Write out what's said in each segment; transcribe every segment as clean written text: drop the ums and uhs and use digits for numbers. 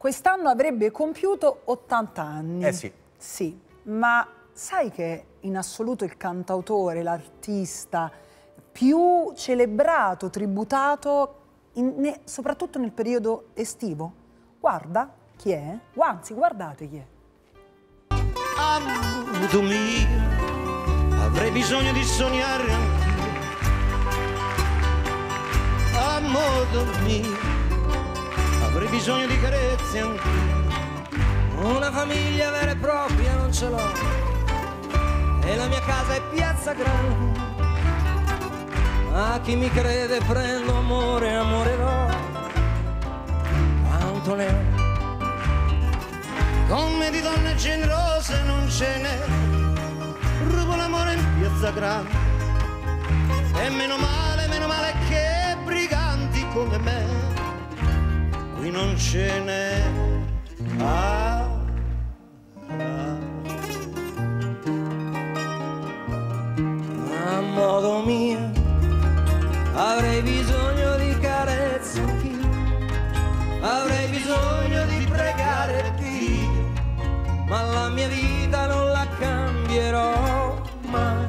quest'anno avrebbe compiuto 80 anni. Eh sì. Sì, ma sai che in assoluto il cantautore, l'artista più celebrato, tributato, soprattutto nel periodo estivo? Guarda chi è, anzi guardate chi è. Amore mio, avrei bisogno di sognare anch'io. Amore mio, avrei bisogno di carezze anch'io. Una famiglia vera e propria non ce l'ho, e la mia casa è Piazza Grande. A chi mi crede prendo amore, amore no, quanto ne ho. Come di donne generose non ce n'è, rubo l'amore in Piazza Grande. E meno male che briganti come me qui non ce n'è. A modo mio avrei bisogno di carezze anch'io, avrei bisogno di pregare Dio, ma la mia vita non la cambierò mai.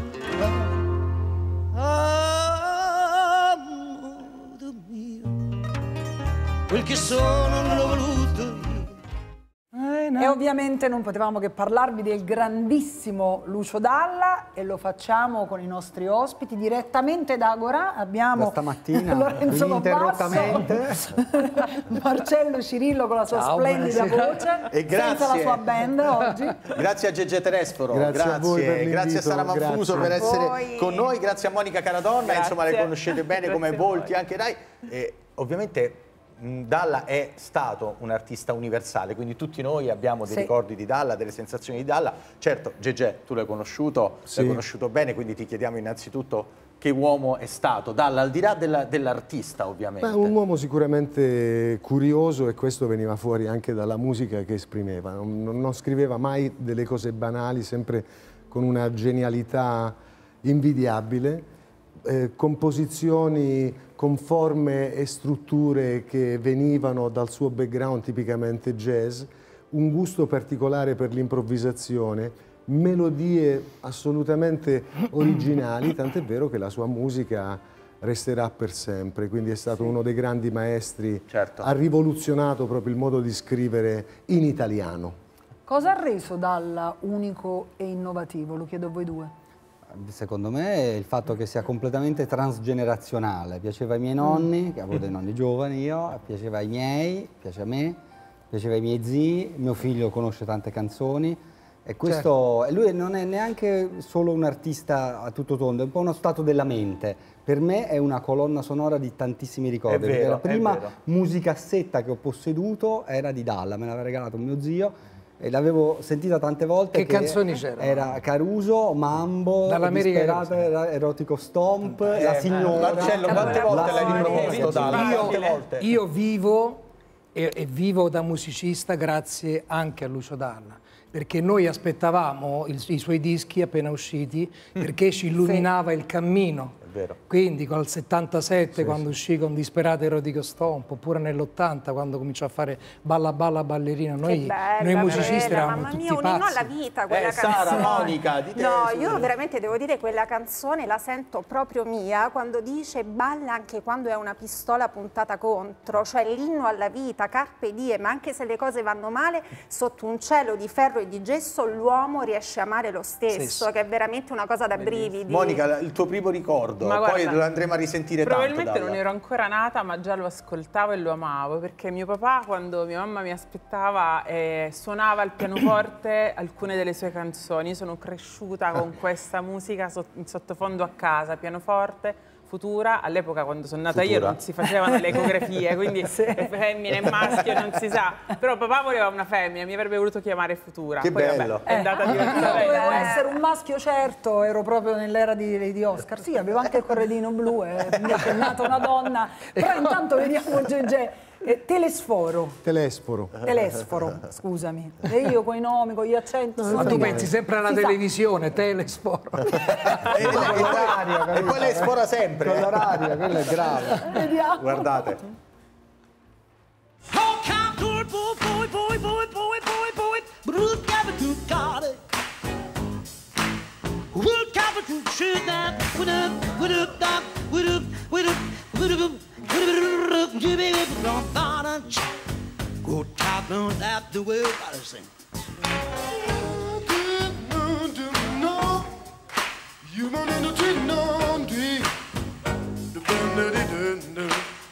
Amore mio, quel che sono non l'ho voluto io. E ovviamente non potevamo che parlarvi del grandissimo Lucio Dalla, e lo facciamo con i nostri ospiti direttamente da Agorà. Abbiamo stamattina, Lorenzo ininterrottamente, Marcello Cirillo con la sua splendida voce, e grazie, senza la sua band oggi. Grazie a Gege Telesforo, grazie a Sara Manfuso per essere con noi, grazie a Monica Caradonna, insomma le conoscete bene come volti anche dai. E ovviamente Dalla è stato un artista universale, quindi tutti noi abbiamo dei ricordi di Dalla, delle sensazioni di Dalla. Certo, Gege, tu l'hai conosciuto bene, quindi ti chiediamo innanzitutto che uomo è stato Dalla, al di là dell'artista ovviamente. Un uomo sicuramente curioso, e questo veniva fuori anche dalla musica che esprimeva. Non scriveva mai delle cose banali, sempre con una genialità invidiabile. Composizioni con forme e strutture che venivano dal suo background tipicamente jazz, un gusto particolare per l'improvvisazione, melodie assolutamente originali, tant'è vero che la sua musica resterà per sempre, quindi è stato uno dei grandi maestri, ha rivoluzionato proprio il modo di scrivere in italiano. Cosa ha reso Dalla unico e innovativo? Lo chiedo a voi due. Secondo me il fatto che sia completamente transgenerazionale. Piaceva ai miei nonni, che avevo dei nonni giovani io, piaceva ai miei, piace a me, piaceva ai miei zii, mio figlio conosce tante canzoni, e questo, e lui non è neanche solo un artista a tutto tondo, è un po' uno stato della mente. Per me è una colonna sonora di tantissimi ricordi, perché la prima musicassetta che ho posseduto era di Dalla, me l'aveva regalato mio zio, e l'avevo sentita tante volte. Che canzoni c'erano? Era Caruso, Mambo, Disperata, Erotico Stomp, La Signora. Marcello, quante volte l'hai riproposto Dalla? Io vivo e vivo da musicista grazie anche a Lucio Dalla, perché noi aspettavamo i suoi dischi appena usciti, perché ci illuminava il cammino. Quindi col 77 quando uscì con Disperata Erotico Stomp, oppure nell'80 quando cominciò a fare Balla Balla Ballerina, noi musicisti eravamo tutti pazzi. Mamma mia, un inno alla vita quella canzone. Sara, Monica, di te. No, io veramente devo dire quella canzone la sento proprio mia, quando dice balla anche quando è una pistola puntata contro, cioè l'inno alla vita, carpe diem, ma anche se le cose vanno male, sotto un cielo di ferro e di gesso l'uomo riesce a amare lo stesso, che è veramente una cosa da brividi. Monica, il tuo primo ricordo? Ma poi guarda, lo andremo a risentire tanto. Probabilmente non ero ancora nata, ma già lo ascoltavo e lo amavo, perché mio papà, quando mia mamma mi aspettava, suonava al pianoforte alcune delle sue canzoni. Io sono cresciuta con questa musica in sottofondo a casa, pianoforte, Futura. All'epoca, quando sono nata io, non si facevano le ecografie, quindi femmine e maschio non si sa. Però papà voleva una femmina, mi avrebbe voluto chiamare Futura. Che poi, bello. Vabbè, è andata Io diversamente. dovevo essere un maschio, certo, ero proprio nell'era di Oscar. Sì, avevo anche il corredino blu e invece è nata una donna. Però intanto vediamo Gege. Telesforo. Telesforo, scusami. E io con i nomi, con gli accenti. Ma tu pensi sempre alla televisione, Telesforo. E poi lei sfora sempre. Con l'orario, quello è grave. Vediamo. Guardate. Oh, canto il Go top down at the way I sing. You want to treat no dream. The band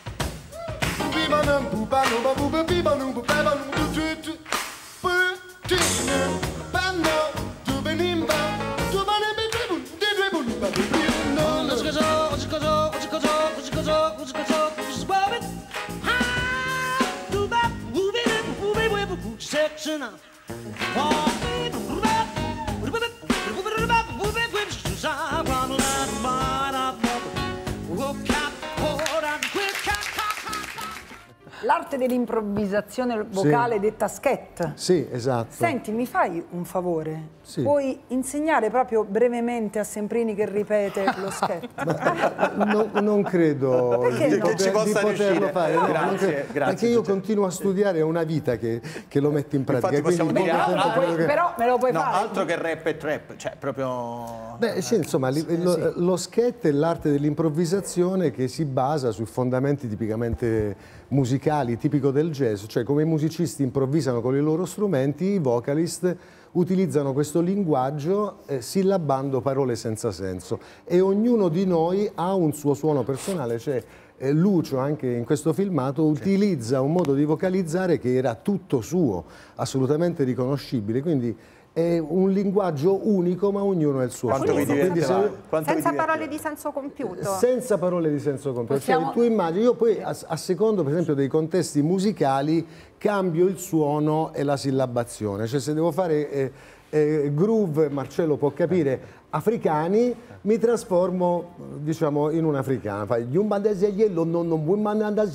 L'arte dell'improvvisazione vocale, sì, detta scat. Sì, esatto. Senti, mi fai un favore? Sì. Puoi insegnare proprio brevemente a Semprini che ripete lo scat? Non credo di poterlo fare. No, grazie, perché io continuo a studiare, è una vita che lo metto in pratica. Infatti possiamo dire però me lo puoi fare. Altro che rap e trap, cioè proprio... Beh, sì, insomma, lo scat è l'arte dell'improvvisazione che si basa sui fondamenti tipicamente musicali, tipico del jazz, cioè come i musicisti improvvisano con i loro strumenti, i vocalist utilizzano questo linguaggio sillabando parole senza senso, e ognuno di noi ha un suo suono personale, cioè Lucio anche in questo filmato utilizza un modo di vocalizzare che era tutto suo, assolutamente riconoscibile, quindi è un linguaggio unico, ma ognuno ha il suo. Quanto vi divertivate? Senza parole di senso compiuto. Senza parole di senso compiuto. Cioè, tu immagini, io poi a secondo per esempio dei contesti musicali cambio il suono e la sillabazione, cioè se devo fare groove, Marcello può capire, africani, mi trasformo diciamo in un africano, fai io non vuoi mandare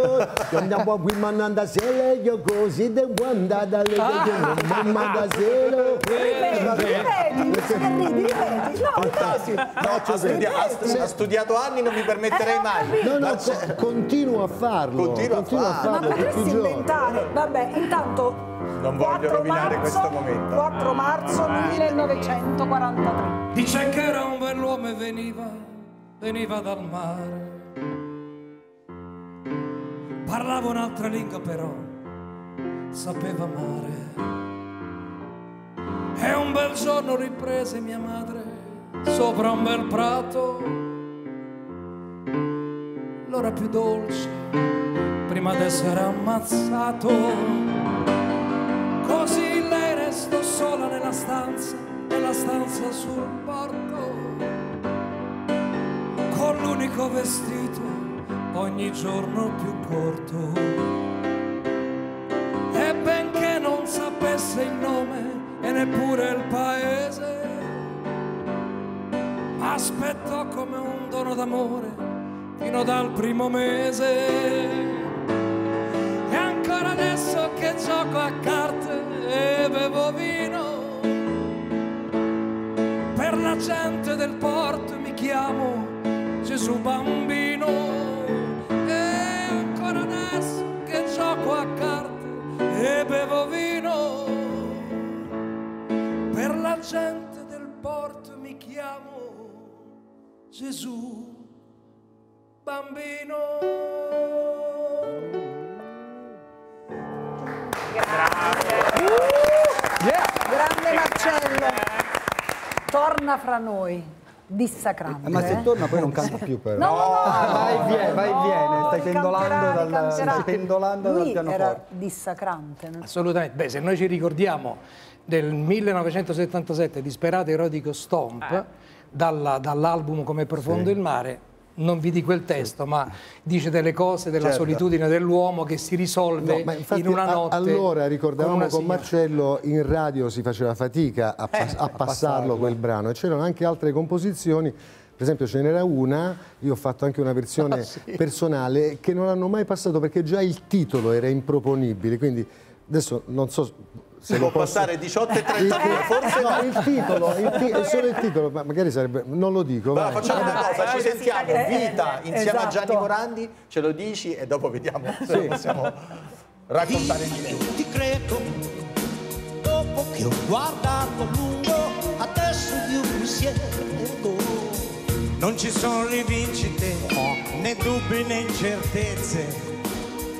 io così de guanda dalle non mandare ha studiato anni, non mi permetterei mai. No, continuo a farlo. Ma potresti inventare, vabbè, intanto non voglio rovinare questo momento. 4 marzo 1943. Dice che era un bell'uomo e veniva dal mare. Parlava un'altra lingua però sapeva amare. E un bel giorno riprese mia madre sopra un bel prato l'ora più dolce prima d'essere ammazzato. Così lei restò sola nella stanza sul porto, con l'unico vestito ogni giorno più corto. E benché non sapesse il nome e neppure il paese, aspettò come un dono d'amore fino dal primo mese. E ancora adesso che gioco a carte e bevo vino, per la gente del porto mi chiamo Gesù bambino. E ancora adesso che gioco a carte e bevo vino, per la gente del porto mi chiamo Gesù bambino. Grazie. Grande Marcello. Torna fra noi, dissacrante. Ma se torna poi non canta più però. No. Vai e viene, stai pendolando dal Lui pianoforte. era dissacrante. Assolutamente. Beh, se noi ci ricordiamo del 1977, Disperate Erotico Stomp, dall'album Come profondo il mare, non vi dico il testo, ma dice delle cose della solitudine dell'uomo che si risolve in una notte. Allora ricordavamo con Marcello, in radio si faceva fatica a passarlo quel brano, e c'erano anche altre composizioni. Per esempio ce n'era una, io ho fatto anche una versione personale, che non hanno mai passato perché già il titolo era improponibile, quindi adesso non so... Si può passare 18:32, forse no, il titolo, solo il titolo, ma magari sarebbe, non lo dico. Però facciamo una cosa, ci sentiamo Vita insieme a Gianni Morandi, ce lo dici e dopo vediamo se lo possiamo raccontare di più. Ti credo, dopo che ho guardato a lungo, adesso io mi siedo. Non ci sono rivincite, né dubbi né incertezze.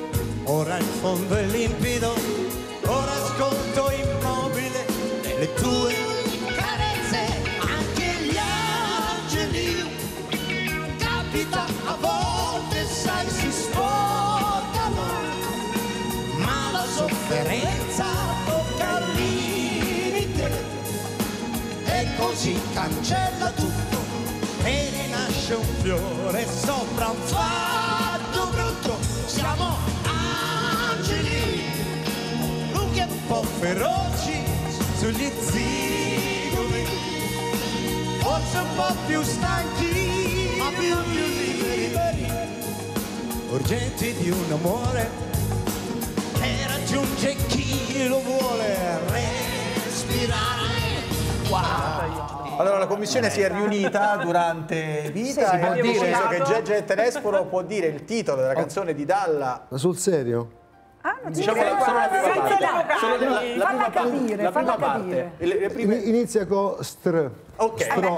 ora il fondo è limpido, ora ascolto immobile le tue carezze, anche gli angeli. Capita a volte, sai, si sporcano, ma la sofferenza tocca il limite e così cancella tutto e rinasce un fiore sopra un fatto brutto. Siamo angeli, lunghi e un po' feroci sugli zigomi, forse un po' più stanchi, ma più liberi, urgenti di un amore che raggiunge chi lo vuole respirare. Wow. Allora la commissione si è riunita durante vita e ha deciso che Gegge Terespolo può dire il titolo della canzone di Dalla. Ma sul serio? Ah, non Diciamo ci solo la prima parte. La prima parte. Inizia con str. Ok.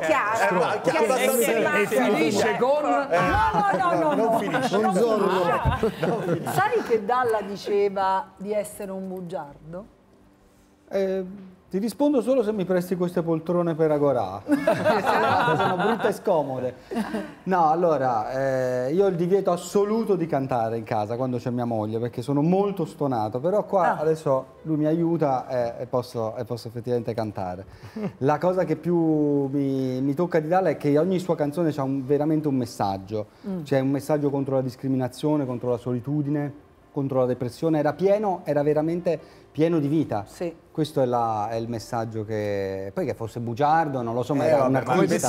E finisce con... No, non finisce. Non zorro. Sai che Dalla diceva di essere un bugiardo? Ti rispondo solo se mi presti queste poltrone per Agorà. Sono brutte e scomode. No, allora, io ho il divieto assoluto di cantare in casa quando c'è mia moglie, perché sono molto stonato, però qua adesso lui mi aiuta e posso effettivamente cantare. La cosa che più mi tocca di Dalla è che ogni sua canzone c'ha veramente un messaggio. C'è un messaggio contro la discriminazione, contro la solitudine, contro la depressione. Era veramente pieno di vita. Sì. Questo è il messaggio che... Poi che fosse bugiardo, non lo so, ma era un artista.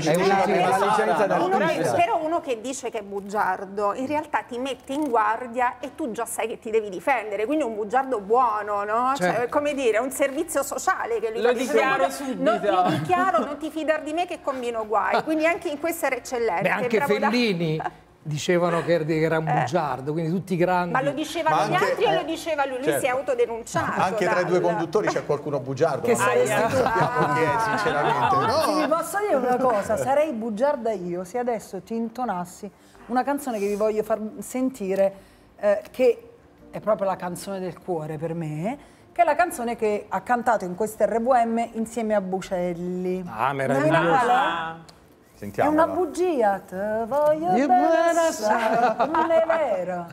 Però uno che dice che è bugiardo, in realtà ti mette in guardia e tu già sai che ti devi difendere, quindi è un bugiardo buono, no? Certo. Cioè, come dire, è un servizio sociale che lui Lo fa. dichiaro subito. Io dichiaro, non ti fidar di me che combino guai, quindi anche in questo era eccellente. Beh, anche Fellini dicevano che era un bugiardo, quindi tutti grandi. Ma lo dicevano gli altri o lo diceva lui? Lui si è autodenunciato. Anche tra i due conduttori c'è qualcuno bugiardo. Che saresti tu? Sappiamo chi è, sinceramente. No. Vi posso dire una cosa, sarei bugiarda io se adesso ti intonassi una canzone che vi voglio far sentire, che è proprio la canzone del cuore per me, che è la canzone che ha cantato in questo RVM insieme a Bucelli. Ah, meraviglioso. È una bugia, te voglio bene assai, non è vero.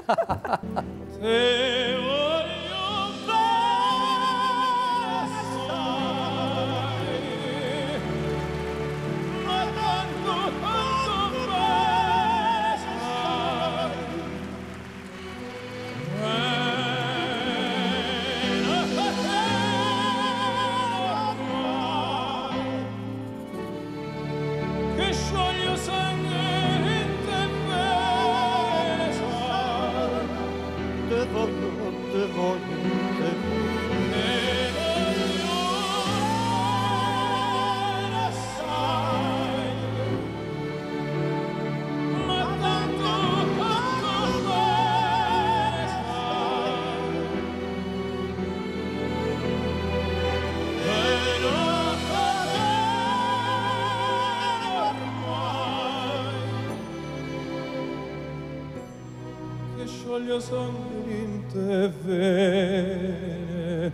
Te voglio bene assai, ma tanto bene assai. Che scioglie sangue in te bene sai, te voglio, te voglio, te voglio bene assai, ma tanto bene sai, e non che scioglie sangue in te vene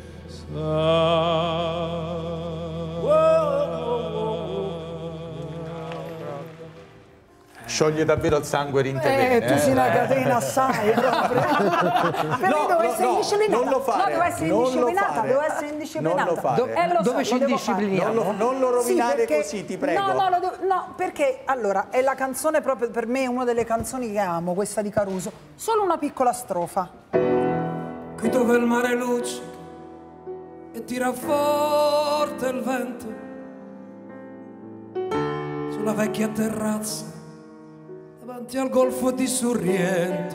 Scioglie davvero il sangue in te. Tu sei una catena assai proprio. Però dove essere indisciplinata. Non lo fare. No, deve essere indisciplinata, deve essere indisciplinata. Non lo fare. Dove ci indiscipliniamo? Non lo rovinare sì, così, ti prego. No, perché allora è la canzone proprio per me, una delle canzoni che amo, questa di Caruso. Solo una piccola strofa. Qui dove il mare luccica e tira forte il vento, sulla vecchia terrazza davanti al golfo di Sorrento,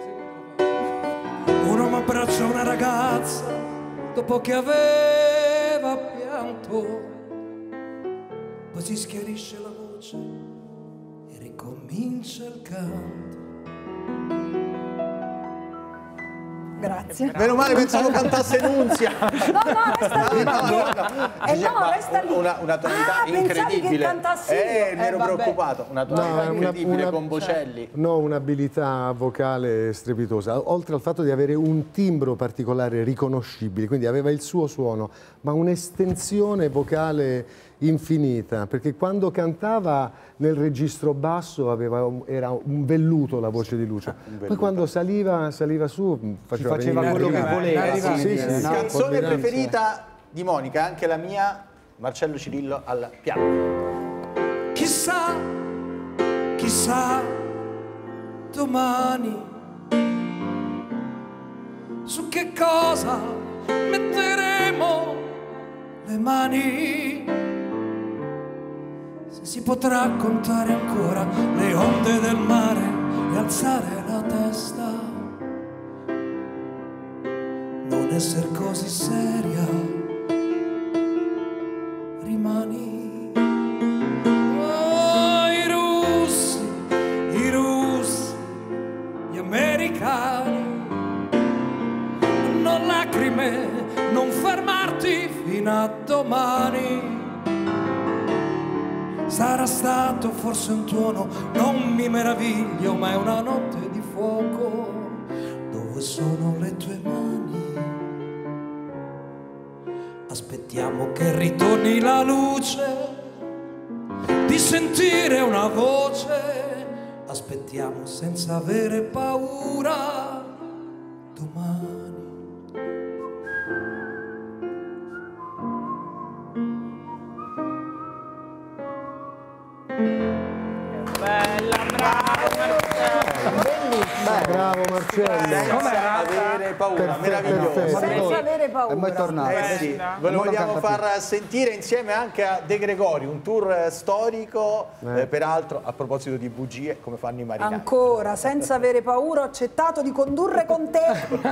un uomo abbraccia una ragazza dopo che aveva pianto, poi si schiarisce la voce e ricomincia il canto. Grazie. Meno male, pensavo cantasse Nunzia. No, resta lì. Resta lì. Una tonalità incredibile. Che cantassi mi ero preoccupato. Una tonalità incredibile con Bocelli. No, un'abilità vocale strepitosa. Oltre al fatto di avere un timbro particolare riconoscibile, quindi aveva il suo suono, ma un'estensione vocale infinita, perché quando cantava nel registro basso era un velluto la voce di Lucio. Poi quando saliva su faceva quello che voleva. Canzone preferita di Monica, anche la mia, Marcello Cirillo al piano. Chissà domani su che cosa metteremo le mani, se si potrà contare ancora le onde del mare e alzare la testa, non essere così seria, rimani. I russi, gli americani, non lacrime, non fermarti fino a domani. Sarà stato forse un tuono, non mi meraviglio, ma è una notte di fuoco. Dove sono le tue mani? Aspettiamo che ritorni la luce, di sentire una voce. Aspettiamo senza avere paura domani. Bella, bravo Marcello. Bravo Marcello. Senza avere paura, meraviglioso. Senza avere paura. È mai tornato. Sì, ve lo vogliamo far sentire insieme anche a De Gregori, un tour storico, peraltro a proposito di bugie, come fanno i marinai. Ancora, senza avere paura, ho accettato di condurre con te.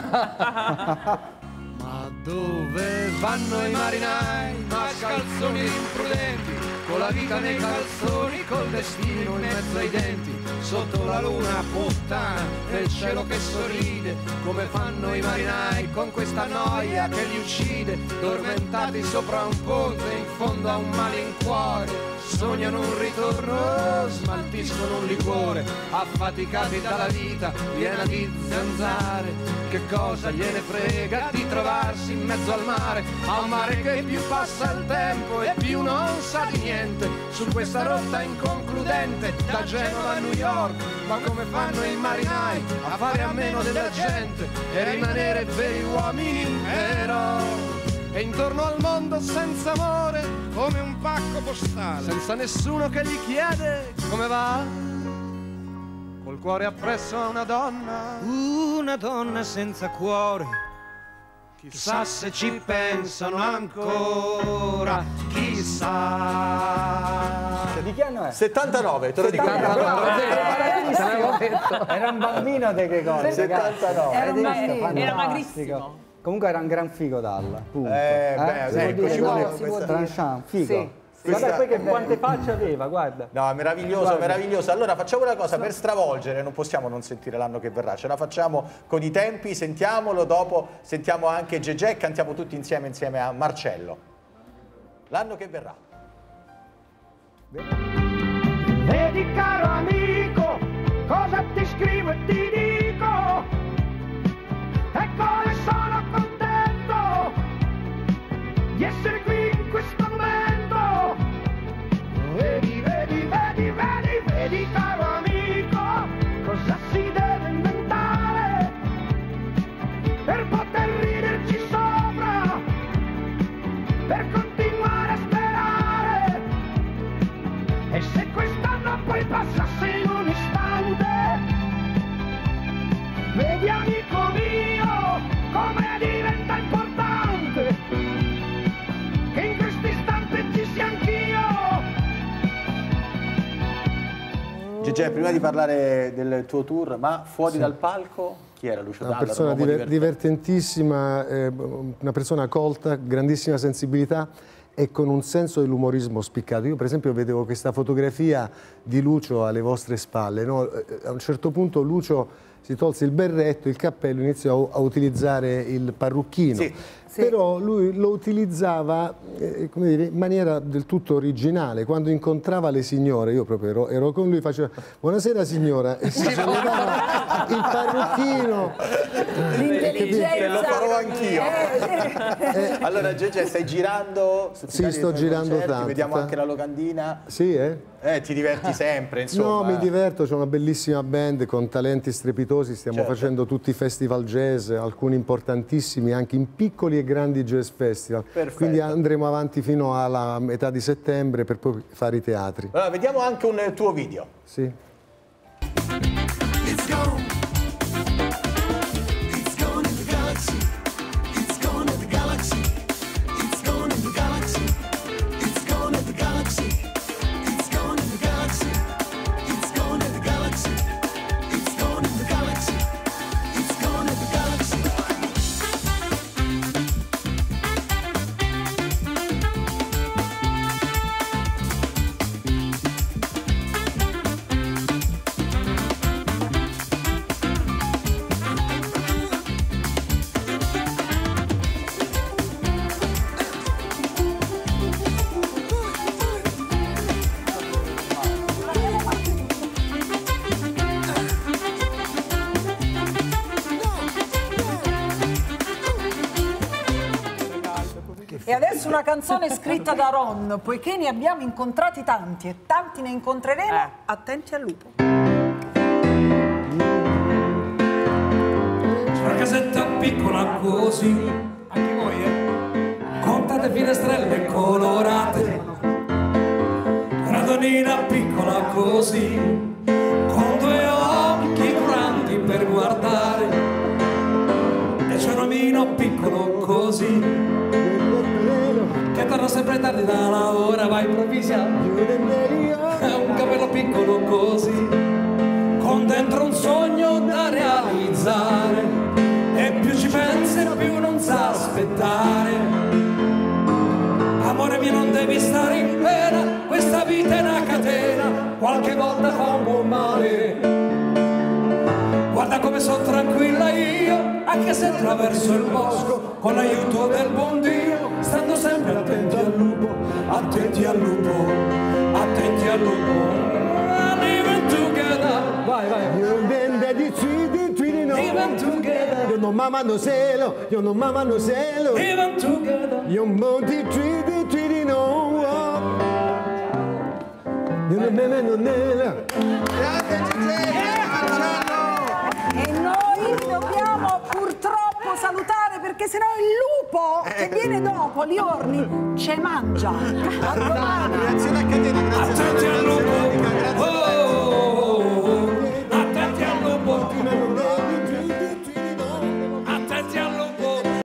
Ma dove vanno i marinai, mascalzoni imprudenti, con la vita nei calzoni, col destino in mezzo ai denti, sotto la luna puttana, nel cielo che sorride, come fanno i marinai con questa noia che li uccide, dormentati sopra un ponte in fondo a un malincuore, sognano un ritorno, smaltiscono un liquore, affaticati dalla vita piena di zanzare, che cosa gliene frega di trovarsi in mezzo al mare, a un mare che più passa il tempo e più non sa di niente, su questa rotta inconcludente da Genova a New York. Ma come fanno i marinai a fare a meno della gente e rimanere veri uomini eroi? E intorno al mondo senza amore, come un pacco postale, senza nessuno che gli chiede come va, col cuore appresso a una donna senza cuore. Chissà se ci pensano ancora, chissà. Di che anno è? 79, te lo dico. Era un bambino De Gregori. 79. Era magrissimo. Comunque era un gran figo Dalla. Tranchant, figo. Guarda poi che quante facce aveva, guarda. No, meraviglioso, meraviglioso. Allora facciamo una cosa, per stravolgere, non possiamo non sentire l'anno che verrà, ce la facciamo con i tempi, sentiamolo, dopo sentiamo anche Gegè e cantiamo tutti insieme a Marcello. L'anno che verrà. Vedi caro amico, cosa ti scrivo e ti dico, e come sono contento di essere qui in questo momento. Vedi, vedi, vedi, vedi, vedi caro amico, cosa si deve inventare per poter riderci sopra, per continuare a sperare. E se quest'anno poi passasse in un istante, vedi amico mio come diventa importante che in questo istante ci sia anch'io. Gegè, prima di parlare del tuo tour, ma fuori dal palco, chi era Lucio Dalla? Una persona divertentissima, una persona colta, grandissima sensibilità e con un senso dell'umorismo spiccato. Io per esempio vedevo questa fotografia di Lucio alle vostre spalle, no? A un certo punto Lucio si tolse il berretto, il cappello, iniziò a utilizzare il parrucchino. Sì. Però lui lo utilizzava come dire, in maniera del tutto originale. Quando incontrava le signore, io proprio ero con lui, faceva buonasera signora, e si sollevava il parrucchino. L'intelligenza. Lo farò anch'io. Allora Gege, stai girando? Sì, sto girando tanto. Vediamo anche la locandina. Sì, ti diverti sempre, insomma. No, mi diverto, c'è una bellissima band con talenti strepitosi, stiamo facendo tutti i festival jazz, alcuni importantissimi, anche in piccoli e grandi jazz festival. Perfetto. Quindi andremo avanti fino alla metà di settembre per poi fare i teatri. Allora, vediamo anche un tuo video. Sì. It's gone. It's gone in the galaxy. It's gone in the galaxy. It's gone in the galaxy. It's gone in the galaxy. It's gone in the galaxy. It's gone in the galaxy. It's gone in the galaxy. It's gone in the galaxy. E adesso una canzone scritta da Ron, poiché ne abbiamo incontrati tanti e tanti ne incontreremo, attenti al lupo. C'è una casetta piccola così, anche voi, con tante finestrelle colorate, una donnina piccola così, con due occhi grandi per guardare, e c'è un omino piccolo così, che torna sempre tardi da lavoro, va improvvisando, è un capello piccolo così, con dentro un sogno da realizzare, e più ci pensi più non sa aspettare. Amore mio, non devi stare in pena, questa vita è una catena, qualche volta fa un buon male. Guarda come sono tranquilla io, anche se attraverso il bosco, con l'aiuto del buon Dio, stando sempre attenti al lupo, attenti al lupo, attenti al lupo. Living together, vai, vai. Living together. Yo no mama no celo, yo no mama no celo. Living together. Yo monti treaty no. Yo no meme no nela. E noi dobbiamo purtroppo salutare, perché sennò il lupo che viene dopo, Liorni, ce mangia. A domani. Reazione a catena, grazie. Attenti al lupo.